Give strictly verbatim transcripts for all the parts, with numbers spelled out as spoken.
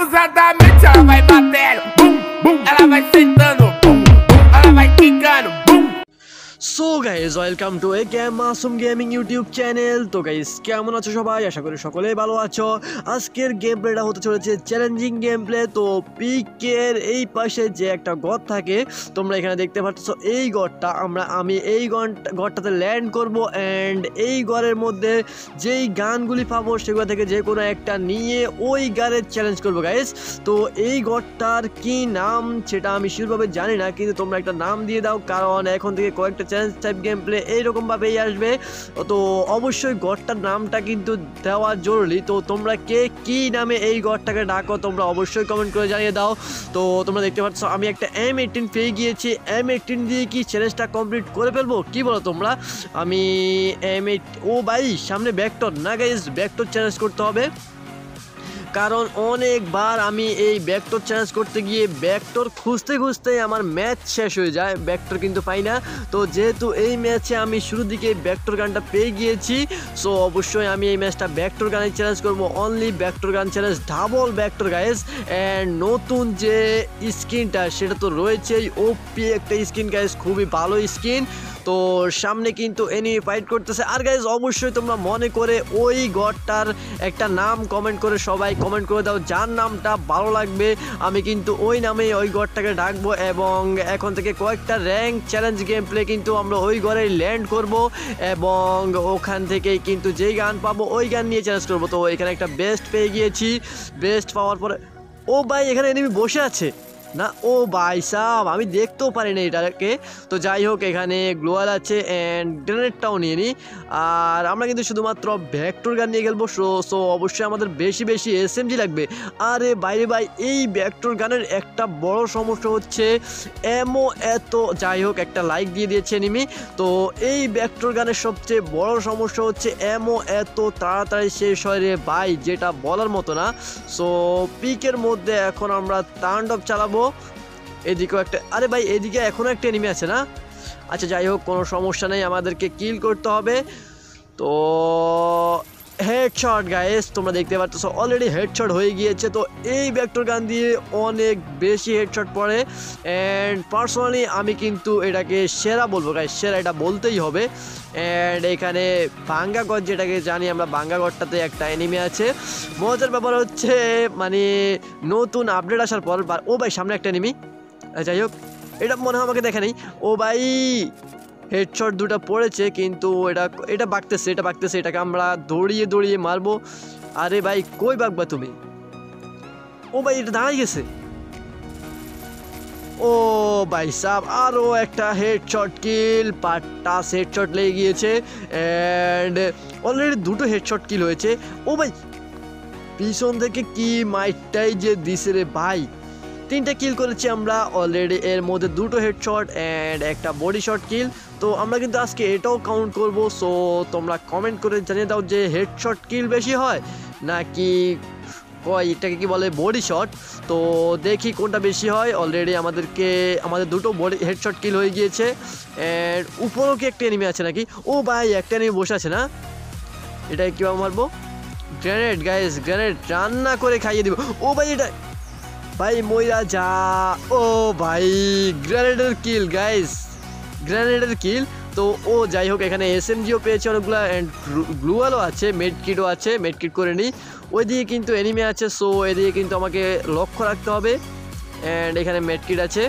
Abusadamente ela vai batendo, bum, bum. Ela vai sentando, bum, bum. Ela vai quicando, bum. So guys welcome to a game Masum gaming YouTube channel. তো guys কেমন আছো সবাই? আশা করি সকলেই ভালো আছো। আজকের গেম প্লেটা হতে চলেছে চ্যালেঞ্জিং গেম প্লে। তো পিকের এই পাশে যে একটা গড় থাকে তোমরা এখানে দেখতে পাচ্ছ, এই গড়টা আমরা আমি এই গড়টাতে ল্যান্ড করব অ্যান্ড এই গড়ের মধ্যে যেই গানগুলি পাবো সেগুলো থেকে যে কোনো একটা নিয়ে ওই গানের চ্যালেঞ্জ করবো গাইজ। তো এই গড়টার কি নাম সেটা আমি শিওরভাবে জানি না, কিন্তু তোমরা একটা নাম দিয়ে দাও, কারণ এখন থেকে কয়েকটা চ্যালেঞ্জ টাইপ গেম প্লে এইরকমভাবেই আসবে। তো অবশ্যই গড়টার নামটা কিন্তু দেওয়া জরুরি। তো তোমরা কে কি নামে এই গড়টাকে ডাকো তোমরা অবশ্যই কমেন্ট করে জানিয়ে দাও। তো তোমরা দেখতে পাচ্ছ আমি একটা এম এইটিন পেয়ে গিয়েছি। এম এইটিন দিয়ে কি চ্যালেঞ্জটা কমপ্লিট করে ফেলবো, কি বলো তোমরা? আমি এম এইট ও ভাই সামনে ব্যাকটর না গাইজ, ব্যাকটর চ্যালেঞ্জ করতে হবে, কারণ অনেকবার আমি এই ব্যাকটর চ্যালেঞ্জ করতে গিয়ে ব্যাকটর খুঁজতে খুঁজতে আমার ম্যাচ শেষ হয়ে যায়, ব্যাকটর কিন্তু পাই না। তো যেহেতু এই ম্যাচে আমি শুরুর দিকে ব্যাকটর গানটা পেয়ে গিয়েছি, সো অবশ্যই আমি এই ম্যাচটা ব্যাকটর গানে চ্যালেঞ্জ করবো, only vector gun challenge, double vector guys. And নতুন যে স্কিনটা সেটা তো রয়েছেই, ওপি একটা স্কিন গাইজ, খুবই ভালো স্কিন। তো সামনে কিন্তু এনিমি ফাইট করতেছে। আর গাইজ অবশ্যই তোমরা মনে করে ওই গড়টার একটা নাম কমেন্ট করে সবাই কমেন্ট করে দাও, যার নামটা ভালো লাগবে আমি কিন্তু ওই নামেই ওই গড়টাকে ডাকবো। এবং এখন থেকে কয়েকটা র্যাঙ্ক চ্যালেঞ্জ গেম প্লে কিন্তু আমরা ওই গড়েই ল্যান্ড করব এবং ওখান থেকেই কিন্তু যেই গান পাবো ওই গান নিয়ে চ্যালেঞ্জ করবো। তো এখানে একটা বেস্ট পেয়ে গিয়েছি, বেস্ট পাওয়ার পরে ও ভাই এখানে এনিমি বসে আছে না, ও ভাই সাব আমি দেখতেও পারি না এটাকে। তো যাই হোক এখানে গ্লোয়াল আছে অ্যান্ড গ্রেনেডটাও নিয়ে নিই। আর আমরা কিন্তু শুধুমাত্র ভেক্টর গান নিয়ে খেলবো, সো সো অবশ্যই আমাদের বেশি বেশি এসএমজি লাগবে। আরে বাইরে ভাই এই ভেক্টর গানের একটা বড় সমস্যা হচ্ছে এমো এত, যাই হোক একটা লাইক দিয়ে দিয়েছে এনিমি। তো এই ভেক্টর গানের সবচেয়ে বড় সমস্যা হচ্ছে এমো এত তাড়াতাড়ি শেষ হয় রে ভাই, যেটা বলার মতো না। সো পিকের মধ্যে এখন আমরা তাণ্ডব চালাবো। এদিকেও একটা, আরে ভাই এদিকে এখনো একটা এনিমি আছে না? আচ্ছা যাই হোক কোনো সমস্যা নেই, আমাদেরকে কিল করতে হবে। তো হেডশট গাইস, তোমরা দেখতে পাচ্ছ অলরেডি হেডশট হয়ে গিয়েছে। তো এই ভেক্টর গান দিয়ে অনেক বেশি হেডশট পড়ে অ্যান্ড পার্সোনালি আমি কিন্তু এটাকে সেরা বলবো গাইস, সেরা এটা বলতেই হবে। অ্যান্ড এখানে বাঙ্গাগড় যেটাকে জানি আমরা, বাঙ্গাগড়টাতে একটা এনিমি আছে। মজার ব্যাপার হচ্ছে মানে নতুন আপডেট আসার পর, ও ভাই সামনে একটা এনিমি, যাই হোক এটা মনে হয় আমাকে দেখে নেই। ও ভাই হেডশট দুটো পড়েছে, কিন্তু এটা এটা বাগতেছে, এটা বাগতেছে, এটাকে আমরা দৌড়িয়ে দৌড়িয়ে মারবো। আরে ভাই কই বাগবা তুমি? ও ভাই এটা দাঁড়াই গেছে। ও ভাই সাব আরও একটা হেডশট কিল, পাঁচটা হেডশট লেগে গিয়েছে অ্যান্ড অলরেডি দুটো হেডশট কিল হয়েছে। ও ভাই পিছন থেকে কি মাইটটাই যে দিছে রে ভাই, তিনটা কিল করেছি আমরা অলরেডি, এর মধ্যে দুটো হেডশট অ্যান্ড একটা বডি শট কিল। তো আমরা কিন্তু আজকে এটাও কাউন্ট করব। সো তোমরা কমেন্ট করে জানিয়ে দাও যে হেডশট কিল বেশি হয় নাকি কয় এটাকে কি বলে বডি শট। তো দেখি কোনটা বেশি হয়। অলরেডি আমাদেরকে আমাদের দুটো বডি হেডশট কিল হয়ে গিয়েছে অ্যান্ড উপরেও কি একটা এনিমি আছে নাকি? ও ভাই একটা এনিমি বসে আছে না, এটাকে কীভাবে মারবো? গ্রেনেড গাইস, গ্রেনেড রান্না করে খাইয়ে দিব। ও ভাই এটা ভাই মইরা যা। ও ভাই গ্রেনেডের কিল গাইস, গ্রেনেডের কিল। তো ও যাই হোক এখানে এসএমজিও পেয়েছে অনেকগুলো অ্যান্ড গ্লুয়ালও আছে, মেড কিটও আছে, মেড কিট করে নিই। ওইদিকে কিন্তু এনিমি আছে, সো এদিকে কিন্তু আমাকে লক্ষ্য রাখতে হবে। অ্যান্ড এখানে মেড কিট আছে।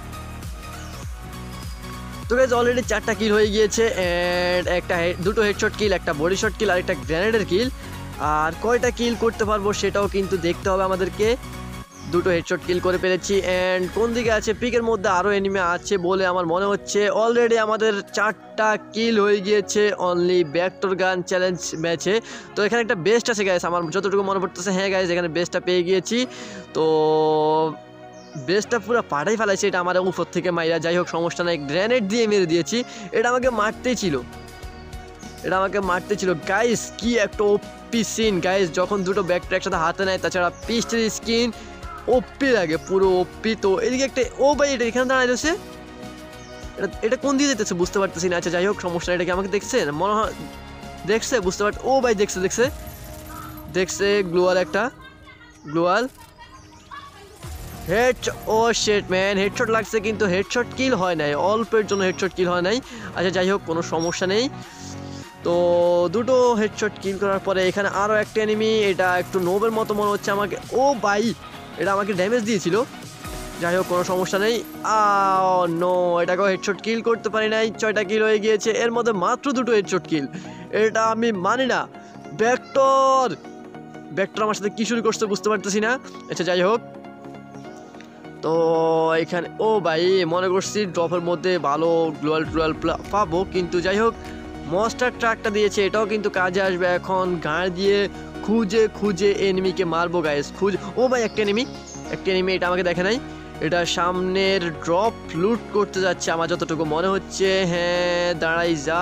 তো গাইস অলরেডি চারটা কিল হয়ে গিয়েছে অ্যান্ড একটা দুটো হেডশট কিল, একটা বডি শট কিল আর একটা গ্রেনেডের কিল। আর কয়টা কিল করতে পারবো সেটাও কিন্তু দেখতে হবে আমাদেরকে। দুটো হেডশট কিল করে পেরেছি অ্যান্ড কোন দিকে আছে? পিকের মধ্যে আরও এনিমি আছে বলে আমার মনে হচ্ছে। অলরেডি আমাদের চারটা কিল হয়ে গিয়েছে অনলি ভেক্টর গান চ্যালেঞ্জ ম্যাচে। তো এখানে একটা বেস্ট আছে গাইস, আমার যতটুকু মনে পড়তেছে। হ্যাঁ গাইস এখানে বেস্টটা পেয়ে গিয়েছি। তো বেস্টটা পুরো পাঠাই ফেলাইছে, এটা আমার উপর থেকে মাইরা, যাই হোক সমস্যা নাই, গ্রেনেড দিয়ে মেরে দিয়েছি। এটা আমাকে মারতেই ছিল, এটা আমাকে মারতে ছিল গাইস। কি একটা ওপি সিন গাইস, যখন দুটো ব্যাকটা একসাথে হাতে নেয়, তাছাড়া পিস্টের স্কিন ওপি লাগে পুরো ওপি। তো এদিকে একটা, ও ভাই এটা এখানে দাঁড়ায় রয়েছে, এটা এটা কোন দিয়ে যেতেছে বুঝতে পারতেছি না। আচ্ছা যাই হোক সমস্যা, এটা কি আমাকে দেখছে মনে হয়, দেখছে বুঝতে পার, ও ভাই দেখছে দেখছে দেখছে গ্লোয়াল, একটা gloo wall head oh shit man, headshot লাগছে কিন্তু হেডশট কিল হয় নাই, অল্পের জন্য হেডশট কিল হয় নাই। আচ্ছা যাই হোক, কোনো সমস্যা নেই। তো দুটো হেডশট কিল করার পরে এখানে আরও একটা এনিমি, এটা একটু নোবের মতো মনে হচ্ছে আমাকে। ও ভাই, এটা আমাকে ড্যামেজ দিয়েছিল। যাই হোক, কোনো সমস্যা নেই। আও নো, এটাকেও হেডশট কিল করতে পারি নাই। ছয়টা কিল হয়ে গিয়েছে, এর মধ্যে মাত্র দুটো হেডশট কিল। এটা আমি মানি না। ভেক্টর ভেক্টর আমার সাথে কি শুরু করছে বুঝতে পারতেছি না। আচ্ছা যাই হোক, তো এখানে ও ভাই মনে করছি ড্রপের মধ্যে ভালো গ্লোয়াল টুয়াল পাবো, কিন্তু যাই হোক মনস্টার ট্রাকটা দিয়েছে, এটাও কিন্তু কাজে আসবে। এখন গাড়ি দিয়ে খুঁজে খুঁজে এনিমিকে মারবো গাইস, খুঁজ। ও ভাই একটা এনিমি, একটা এনিমি, এটা আমাকে দেখে নাই। এটা সামনের ড্রপ লুট করতে যাচ্ছে আমার যতটুকু মনে হচ্ছে। হ্যাঁ দাঁড়াই যা।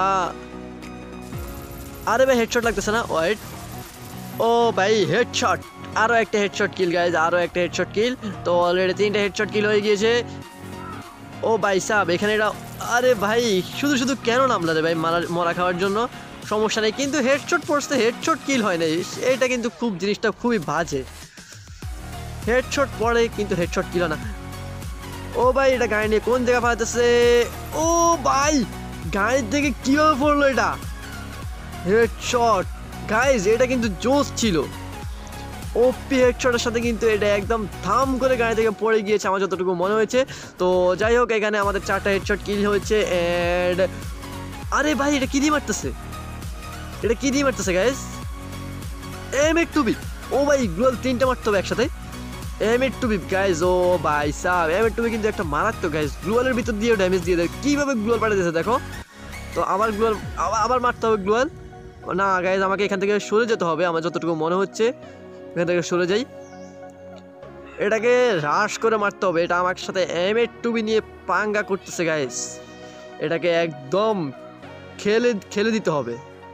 আরে ভাই হেডশট লাগতেছে না, ওয়েট। ও ভাই হেডশট, আরও একটা হেডশট কিল গাইজ, আরও একটা হেডশট কিল। তো অলরেডি তিনটা হেডশট কিল হয়ে গিয়েছে। ও ভাই সাব এখানে এটা, আরে ভাই শুধু শুধু কেন নামলা রে ভাই মারা মরা খাওয়ার জন্য? সমস্যা নেই, কিন্তু হেডশট পড়ছে, হেডশট কিল হয় নাই। এটা কিন্তু খুব জিনিসটা খুবই বাজে। হেডশট পড়ে কিন্তু হেডশট কিল না। ও ভাই এটা গাড়ি নিয়ে কোন জায়গা পাঠাতেছে? ও ভাই গাড়ির থেকে কীভাবে পড়লো এটা? হেডশট গাইজ, এটা কিন্তু জোস ছিল। ওপি হেডশটের সাথে কিন্তু এটা একদম থাম করে গাড়ি থেকে পড়ে গিয়েছে আমার যতটুকু মনে হয়েছে। তো যাই হোক, এখানে আমাদের চারটা হেডশট কিল হয়েছে। অ্যান্ড আরে ভাই এটা কি দিয়ে মারতেছে? এটা কি দিয়ে মারতেছে গাইজ? এম এর টু বি। ও ভাই গ্লোয়াল তিনটা মারতে হবে একসাথে। এম এর টু বি গাইজ, ও ভাই সাব এম এর টু বি কিন্তু একটা মারাত্মক গাইজ, গ্লোয়ালের ভিতর দিয়ে ড্যামেজ দিয়ে দেয়। কীভাবে গ্লোয়াল পাঠিয়ে দিয়েছে দেখো। তো আবার গ্লোয়াল, আবার মারতে হবে গ্লোয়াল। না গাইজ, আমাকে এখান থেকে সরে যেতে হবে আমার যতটুকু মনে হচ্ছে। এখান থেকে সরে যাই, এটাকে হ্রাস করে মারতে হবে। এটা আমার সাথে এম এর টুবি নিয়ে পাঙ্গা করতেছে গাইস, এটাকে একদম খেলে খেলে দিতে হবে।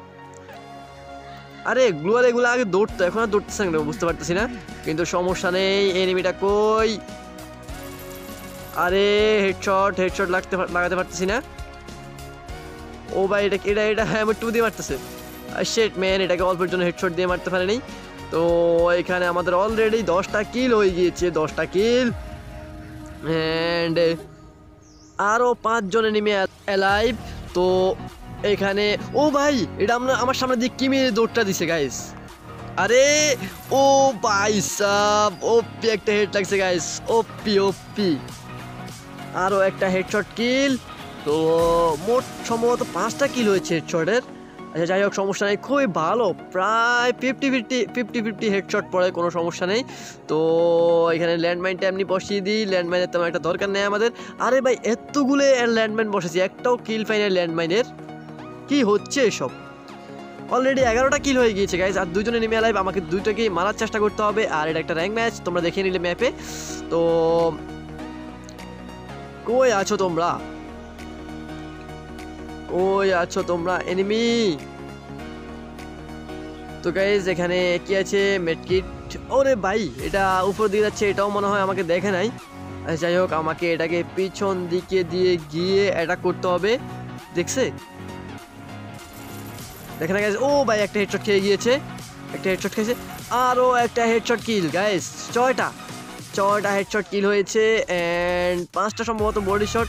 আরে গ্লোয়াল এগুলো আগে দৌড়তো, এখন আর দৌড়তেছে না বুঝতে পারতেছি না, কিন্তু সমস্যা নেই। এনিমিটা কই? আরে হেডশট হেডশট লাগতে লাগাতে পারতেছি না। ও ভাই এটা এটা এটা এম এর টুবি দিয়ে মারতেছে। শিট ম্যান, এটাকে অল্পের জন্য হেডশট দিয়ে মারতে পারেনি। তো এখানে আমাদের অলরেডি দশটা কিল হয়ে গিয়েছে, দশটা কিল। অ্যান্ড আরও পাঁচজনে নেমে অ্যালাইভ। তো এখানে ও ভাই এটা আমরা আমার সামনে দিয়ে কি মেরে দৌড়টা দিছে গাইস। আরে ও ভাই সাব, ওপি একটা হেড লাগছে গাইস, ওপি ওপি। আরও একটা হেডশট কিল। তো মোট সম্ভবত পাঁচটা কিল হয়েছে হেডশটের। আচ্ছা যাই হোক, সমস্যা নেই, খুবই ভালো, প্রায় fifty fifty fifty fifty headshot পড়ে, কোনো সমস্যা নেই। তো এখানে ল্যান্ডমাইনটা এমনি বসিয়ে দিই, ল্যান্ডমাইনের তেমন একটা দরকার নেই আমাদের। আরে ভাই এতগুলো ল্যান্ডমাইন বসেছি, একটাও কিল পাই না ল্যান্ডমাইনের, কি হচ্ছে এসব? অলরেডি এগারোটা কিল হয়ে গিয়েছে গাইজ, আর দুজনে নেমে লাইভ, আমাকে দুইটাকেই মারার চেষ্টা করতে হবে। আর এটা একটা র্যাঙ্ক ম্যাচ, তোমরা দেখে নিলে ম্যাপে। তো কই আছো তোমরা? কই আছো তোমরা এনিমি? তো গাইজ এখানে কি আছে? মেডকিট। ওরে ভাই এটা উপর দিকে যাচ্ছে, এটাও মনে হয় আমাকে দেখে নাই। যাই হোক, আমাকে এটাকে পিছন দিকে দিয়ে গিয়ে অ্যাটাক করতে হবে। দেখছে দেখে না গাইজ? ও ভাই একটা হেডশট খেয়ে গিয়েছে, একটা হেডশট খেয়েছে। আরও একটা হেডশট কিল গাইজ, ছয়টা ছয়টা হেডশট কিল হয়েছে। অ্যান্ড পাঁচটা সম্ভবত বডি শট।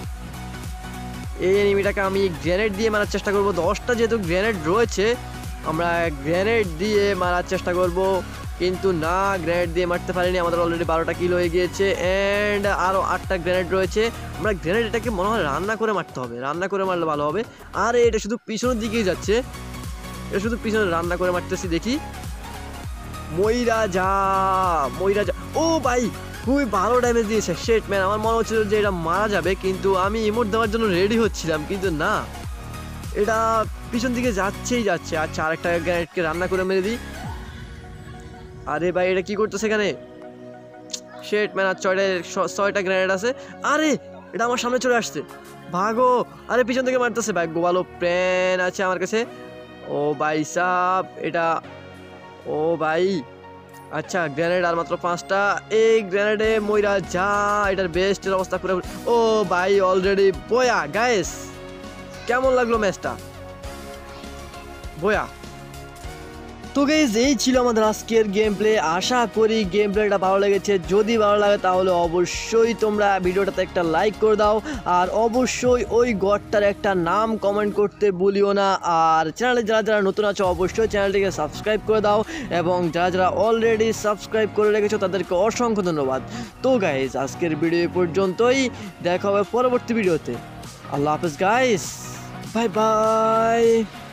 এই এনিমিটাকে আমি গ্রেনেড দিয়ে মারার চেষ্টা করবো। দশটা যেহেতু গ্রেনেড রয়েছে, আমরা গ্রেনেড দিয়ে মারার চেষ্টা করব, কিন্তু না গ্রেনেড দিয়ে মারতে পারিনি। আমাদের অলরেডি বারোটা কিল হয়ে গিয়েছে। অ্যান্ড আরও আটটা গ্রেনেড রয়েছে। আমরা গ্রেনেড এটাকে মনে হয় রান্না করে মারতে হবে, রান্না করে মারলে ভালো হবে। আর এটা শুধু পিছনের দিকেই যাচ্ছে, এটা শুধু পিছনে রান্না করে মারতেছি। দেখি ময়রা যা, ময়রা যা। ও ভাই খুবই ভালো ড্যামেজ দিয়েছে। শেট ম্যান, আমার মনে হচ্ছিল যে এটা মারা যাবে, কিন্তু আমি ইমোট দেওয়ার জন্য রেডি হচ্ছিলাম, কিন্তু না, এটা পিছন দিকে যাচ্ছেই যাচ্ছে। আচ্ছা আরেকটা গ্রেনেডকে রান্না করে মেরে দিই। আরে ভাই এটা কি করতেছে এখানে? শেট ম্যান, আর ছয়টা ছয়টা গ্রেনেড আছে। আরে এটা আমার সামনে চলে আসছে, ভাগো। আরে পিছন থেকে মারতেছে, ভাগ্য ভালো প্ল্যান আছে আমার কাছে। ও ভাই সাব এটা, ও ভাই আচ্ছা গ্রেনেড আর মাত্র পাঁচটা। এই গ্রেনেডে ময়রা যা, এটার বেস্টের অবস্থা করে। ও ভাই অলরেডি বয়া গাইস, কেমন লাগলো ম্যাচটা? বয়া। তো গাইজ এই ছিল আমাদের আজকের গেম প্লে। আশা করি গেম প্লেটা ভালো লেগেছে। যদি ভালো লাগে তাহলে অবশ্যই তোমরা ভিডিওটাতে একটা লাইক করে দাও, আর অবশ্যই ওই গডটার একটা নাম কমেন্ট করতে ভুলিও না। আর চ্যানেলে যারা যারা নতুন আছো অবশ্যই চ্যানেলটিকে সাবস্ক্রাইব করে দাও, এবং যারা যারা অলরেডি সাবস্ক্রাইব করে রেখেছো তাদেরকে অসংখ্য ধন্যবাদ। তো গাইজ আজকের ভিডিও পর্যন্তই, দেখা হবে পরবর্তী ভিডিওতে। আল্লাহ হাফেজ গাইস, বাই বাই।